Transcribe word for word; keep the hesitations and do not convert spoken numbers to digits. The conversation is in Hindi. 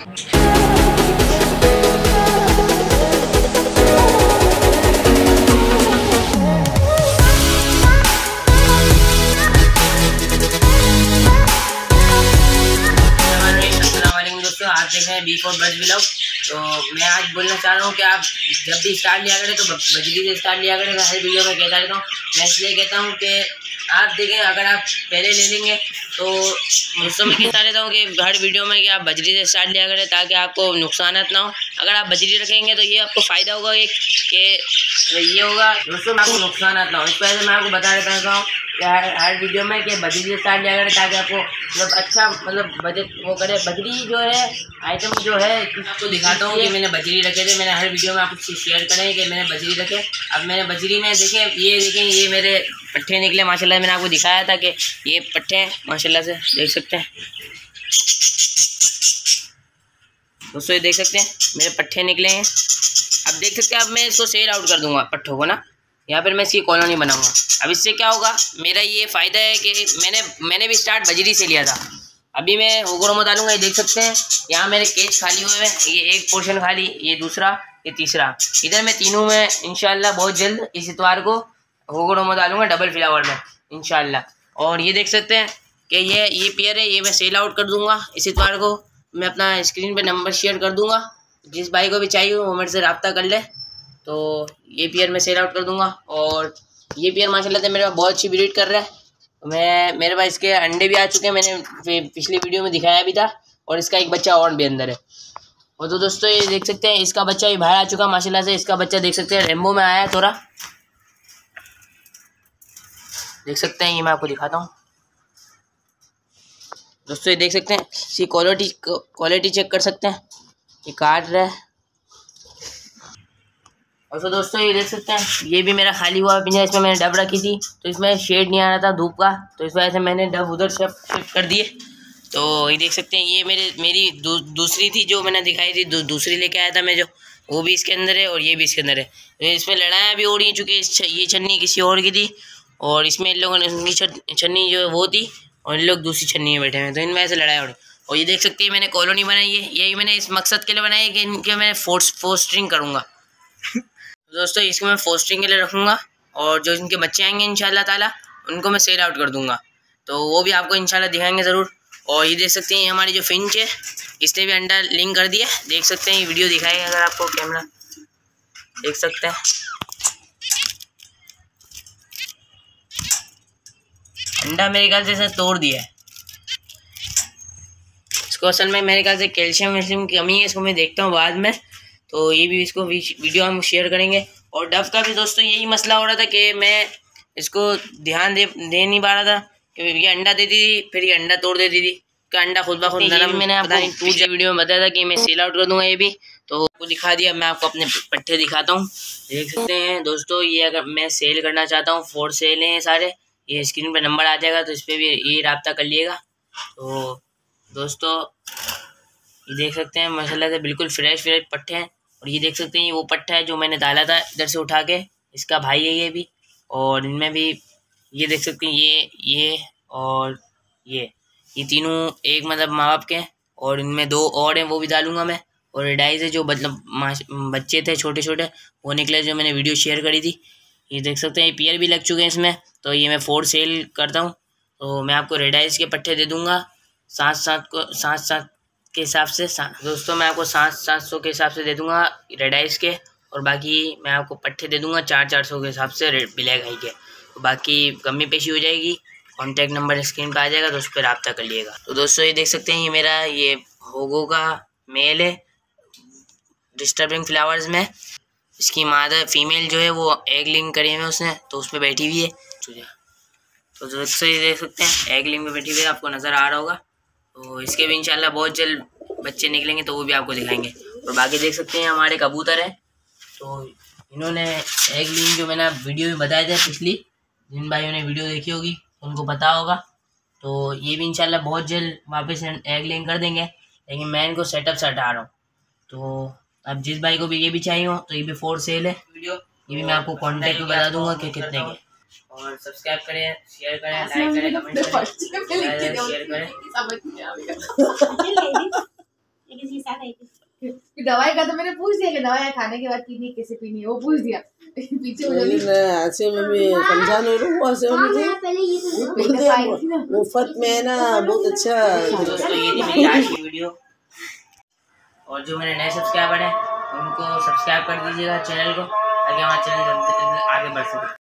आज देख रहे हैं बी फोर बज व्लॉग। तो मैं आज बोलना चाह रहा हूँ कि आप जब भी स्टार्ट लिया करें तो बजरी से स्टार्ट लिया करें। मैं हर वीडियो में कहता रहता हूँ। मैं इसलिए कहता हूँ कि आप देखें, अगर आप पहले ले लेंगे तो दोस्तों मैं कहता रहता हूँ कि हर वीडियो में कि आप बजरी से स्टार्ट लिया करें ताकि आपको नुकसान ना हो। अगर आप बजरी रखेंगे तो ये आपको फ़ायदा होगा एक कि ये होगा दोस्तों आपको नुकसान ना हो। इस वजह से मैं आपको बता देता हूँ कि हर हर वीडियो में कि बजरी से स्टार्ट लिया करें ताकि आपको मतलब अच्छा मतलब बजट वो करे। बजरी जो है आइटम जो है आपको दिखाता हूँ कि मैंने बजरी रखे थे। मैंने हर वीडियो में आपको शेयर करें कि मैंने बजरी रखे। अब मैंने बजरी में देखें, ये देखें ये मेरे पट्टे निकले माशाल्लाह। मैंने आपको दिखाया था कि ये पट्टे हैं माशाल्लाह से, देख सकते हैं दोस्तों, ये देख सकते हैं मेरे पट्टे निकले हैं। अब देख सकते हैं, अब मैं इसको सेल आउट कर दूंगा पट्टों को ना, यहाँ पर मैं इसकी कॉलोनी बनाऊंगा। अब इससे क्या होगा, मेरा ये फ़ायदा है कि मैंने मैंने भी स्टार्ट बजरी से लिया था। अभी मैं होगड़ों में डालूंगा। ये देख सकते हैं यहाँ मेरे केज खाली हुए हैं, ये एक पोर्शन खाली, ये दूसरा, ये तीसरा। इधर मैं तीनों में इंशाल्लाह बहुत जल्द इस इतवार को होगड़ों में डालूंगा डबल फ्लावर में इंशाल्लाह। और ये देख सकते हैं कि ये ये पेयर है, ये मैं सेल आउट कर दूंगा इस इतवार को। मैं अपना स्क्रीन पे नंबर शेयर कर दूंगा, जिस भाई को भी चाहिए वो मेरे से रब्ता कर ले। तो ये पेयर मैं सेल आउट कर दूंगा। और ये पेयर माशाल्लाह से मेरे पास बहुत अच्छी ब्रीड कर रहा है। मैं मेरे पास इसके अंडे भी आ चुके हैं, मैंने पिछली वीडियो में दिखाया भी था। और इसका एक बच्चा और भी अंदर है। और तो दोस्तों ये देख सकते हैं इसका बच्चा भी बाहर आ चुका माशाल्लाह से। इसका बच्चा देख सकते हैं रेम्बो में आया है थोड़ा, देख सकते हैं। ये मैं आपको दिखाता हूँ दोस्तों, ये देख सकते हैं इसकी क्वालिटी क्वालिटी चेक कर सकते हैं। ये काट रहा है। और तो दोस्तों ये देख सकते हैं ये भी मेरा खाली हुआ पिंजरा, इसमें मैंने डब रखी थी तो इसमें शेड नहीं आ रहा था धूप का, तो इस वजह से मैंने डब उधर शिफ्ट कर दिए। तो ये देख सकते हैं ये मेरे मेरी दू, दूसरी थी जो मैंने दिखाई थी, दू, दूसरी लेके आया था मैं, जो वो भी इसके अंदर है और ये भी इसके अंदर है। तो इसमें लड़ाइयाँ भी हो रही हैं चूँकि ये छन्नी किसी और की थी और इसमें इन लोगों ने उनकी छन्नी जो वो थी और इन लोग दूसरी छन्नी में बैठे हैं, तो इनमें ऐसे लड़ाई हो रही। और ये देख सकते हैं मैंने कॉलोनी बनाई है, यही मैंने इस मकसद के लिए बनाई है कि इनके मैं फोर्स फोस्टरिंग करूँगा दोस्तों। इसको मैं फोस्टरिंग के लिए रखूँगा और जो इनके बच्चे आएंगे इंशाल्लाह ताला उनको मैं सेल आउट कर दूँगा, तो वो भी आपको इंशाल्लाह दिखाएंगे ज़रूर। और ये देख सकते हैं ये हमारी जो फिंच है, इसने भी अंडा लिंक कर दिया, देख सकते हैं। ये वीडियो दिखाएगा अगर आपको कैमरा, देख सकते हैं अंडा मेरे ख्याल से इसने तोड़ दिया है। इसको असल में मेरे ख्याल से कैल्शियम वैल्शियम की कमी है, इसको मैं देखता हूँ बाद में। तो ये भी इसको वीडियो हम शेयर करेंगे। और डव का भी दोस्तों यही मसला हो रहा था कि मैं इसको ध्यान दे दे नहीं पा रहा था कि ये अंडा देती थी फिर ये अंडा तोड़ देती थी, का अंडा खुद ब खुद नरम। मैंने आपको टूट जा वीडियो में बताया था कि मैं सेल आउट कर दूंगा, ये भी तो आपको दिखा दिया। मैं आपको अपने पट्टे दिखाता हूँ, देख सकते हैं दोस्तों। ये अगर मैं सेल करना चाहता हूँ, फोर सेल हैं सारे, ये स्क्रीन पर नंबर आ जाएगा तो इस पर भी ये रब्ता कर लिएगा। तो दोस्तों ये देख सकते हैं माशाल्लाह से बिल्कुल फ्रेश फ्रेश पट्टे हैं। और ये देख सकते हैं ये वो पट्टा है जो मैंने डाला था इधर से उठा के, इसका भाई है ये भी। और इनमें भी ये देख सकते हैं ये ये और ये ये तीनों एक मतलब माँ बाप के हैं। और इनमें दो और हैं वो भी डालूंगा मैं। और रेडाई से जो मतलब बच्चे थे छोटे छोटे वो निकले जो मैंने वीडियो शेयर करी थी, ये देख सकते हैं। ये पियर भी लग चुके हैं इसमें, तो ये मैं फोर सेल करता हूँ। तो मैं आपको रेडाइस के पट्टे दे दूँगा सात सात को सात सात के हिसाब से। दोस्तों मैं आपको सात सात सौ के हिसाब से दे दूंगा रेडाइस के, और बाकी मैं आपको पट्टे दे दूंगा चार चार सौ के हिसाब से ब्लैक आई के। तो बाकी कमी पेशी हो जाएगी, कॉन्टैक्ट नंबर स्क्रीन पर आ जाएगा तो उस पर रब्ता कर लिएगा। तो दोस्तों ये देख सकते हैं ये मेरा ये होगो का मेल है डिस्टर्बिंग फ्लावर्स में। इसकी मादा फीमेल जो है वो एग लिंक करी है उसने, तो उस पर बैठी हुई है। तो दोस्तों ये देख सकते हैं एग लिंक में बैठी हुई है, आपको नज़र आ रहा होगा। तो इसके भी इंशाल्लाह बहुत जल्द बच्चे निकलेंगे तो वो भी आपको दिखाएंगे। और बाकी देख सकते हैं हमारे कबूतर है, तो इन्होंने एग लिंक जो मैंने वीडियो में बताया था पिछली, जिन भाइयों ने वीडियो देखी होगी उनको पता होगा। तो ये भी इंशाल्लाह बहुत जल्द वापस एग लिंक कर देंगे, लेकिन मैं इनको सेटअप से हटा रहा हूँ। तो अब जिस भाई को भी ये भी चाहिए हो तो ये भी फोर सेल है वीडियो, ये भी मैं आपको कॉन्टैक्ट में बता दूंगा कि कितने के। और सब्सक्राइब करें, शेयर करें, लाइक करें, कमेंट करें, शेयर करें। दवाई का तो मैंने पूछ दिया कि दवाई खाने के बाद पीनी कैसे पीनी है, वो पूछ दिया पीछे ऐसे में भी समझा नहीं रहा ऐसे में मुफ्त में है ना, बहुत अच्छा। दोस्तों ये थी मेरी आज की वीडियो, और जो मेरे नए सब्सक्राइबर हैं उनको सब्सक्राइब कर दीजिएगा चैनल को, ताकि हमारा चैनल आगे बढ़ सके।